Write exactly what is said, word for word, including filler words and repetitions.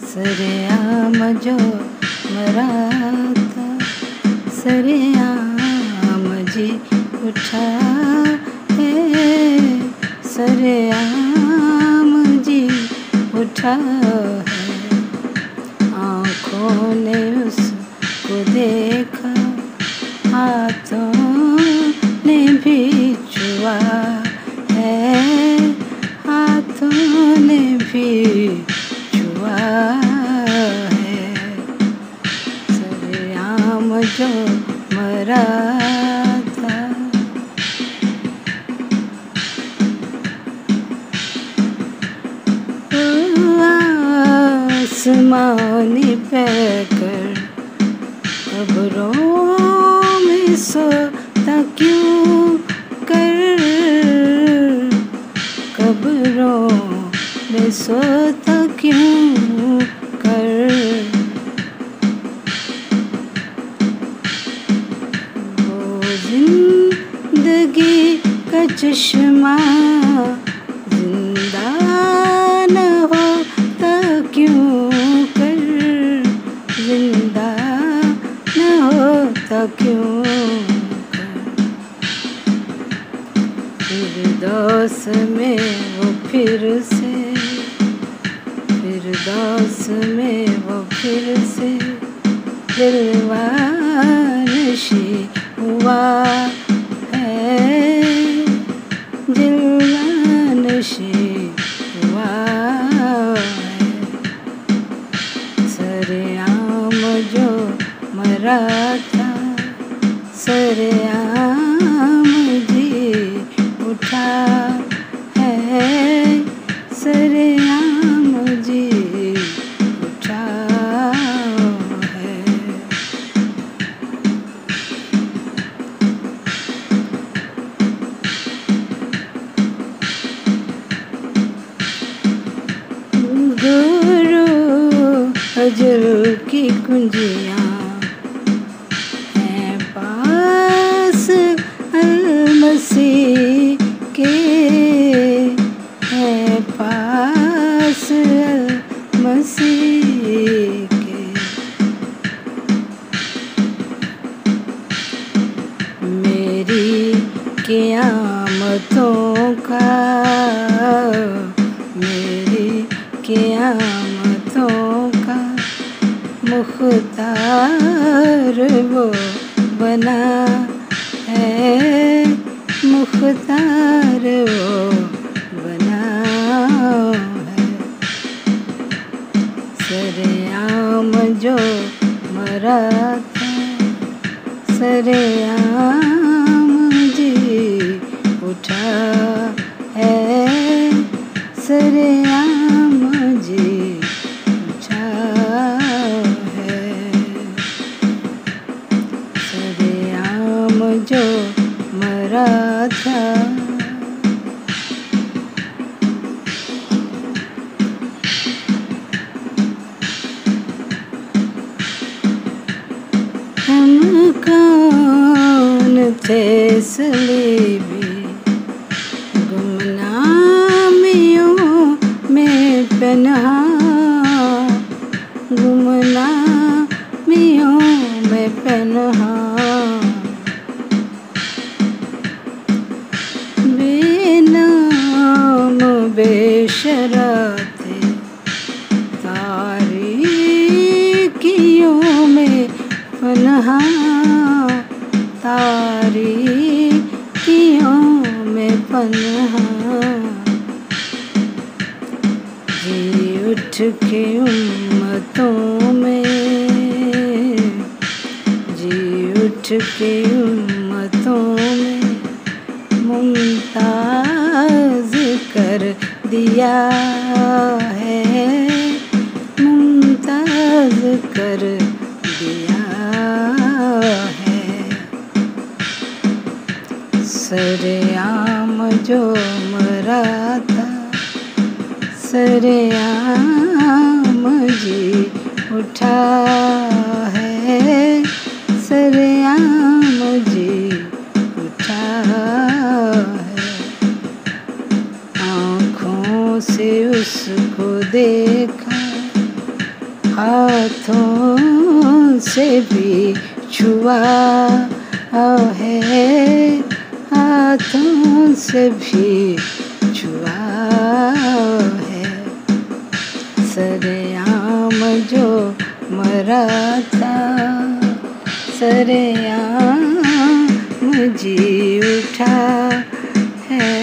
सरेआम जो मरा था, सरेआम जी उठा है, सरेआम जी उठा है। आँखों ने उसको देखा, हाथों ने भी छुआ है, हाथों ने भी छुआ है। सरेआम जो मरा था, आसमानी पैकर कब्रों में सोता क्यों कर, कब्रों में सोता क्यों कर। वो जिंदगी का चश्मा जिंदा न होता क्यों कर, जिंदा न होता क्यों कर। फिरदौस में वो फिर से, फिरदौस में वो फिर से दिलवानशी हुआ है, दिलवानशी हुआ है। सरेआम जो मरा था, सरेआम जी उठा है, सरेआम जी उठा है। गुरु अजर की कुंजियाँ हैं पास अलमसीह के, हैं पास अलमसीह के। मेरी क़यामतों का, मेरी क़यामतों का मुख्तार वो बना है, मुख्तार वो बना है। सरेआम जो मरा था, सरेआम जी उठा है, सरेआम जी उठा है। सरेआम जो मरा था, हम कौन थे सलीबी गुमनामियों में पन्हा, गुमनामियों में पन्हा। बेनाम बेशरा थे तारीकियों में पन्हा, तारीकियों में पन्हा। जी उठ के उम्मतों में, जी उठ के उम्मतों में मुमताज कर दिया है, मुमताज कर दिया है। सरेआम जो मरा था, सरेआम जी उठा है, सरेआम जी उठा है। आँखों से उसको देखा, हाथों से भी छुआ है, हाथों से भी छुआ है। सरेआम जो मरा था, सरेआम जी उठा है।